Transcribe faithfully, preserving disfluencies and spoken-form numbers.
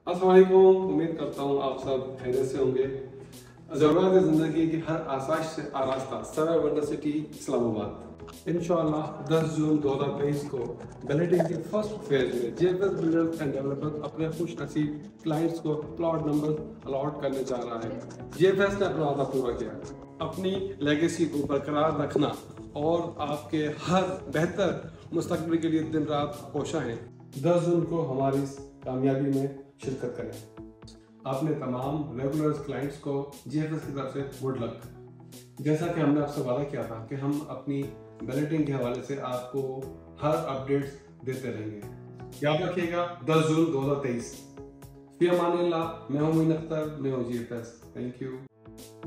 अस्सलाम वालेकुम। उम्मीद करता हूँ आप सब खैरियत से होंगे। ज़रूरत है ज़िंदगी की हर आसाइश से आरास्ता सराय यूनिवर्सिटी इस्लामाबाद इंशाअल्लाह दस जून दो हज़ार तेईस को बैलेटिंग के फर्स्ट फेज में जेएफएस बिल्डर्स एंड डेवलपर्स अपने खुश नसीब क्लाइंट्स को प्लॉट नंबर अलॉट करने जा रहा है। जेएफएस ने अपना वादा पूरा किया, अपनी लेगेसी को बरकरार रखना और आपके हर बेहतर मुस्तकबिल के लिए दिन रात कोशा है। दस जून को हमारी इस कामयाबी में शिरकत करें। आपने तमाम रेगुलर क्लाइंट्स को जीएफएस की तरफ से गुड लक। जैसा कि हमने आपसे वादा किया था कि हम अपनी बैलेटिंग के हवाले से आपको हर अपडेट्स देते रहेंगे। याद रखिएगा दस जून दो हज़ार तेईस। फी अमानिल्लाह। मैं हूं मोइन अख्तर, मैं हूं जीएफएस। Thank you.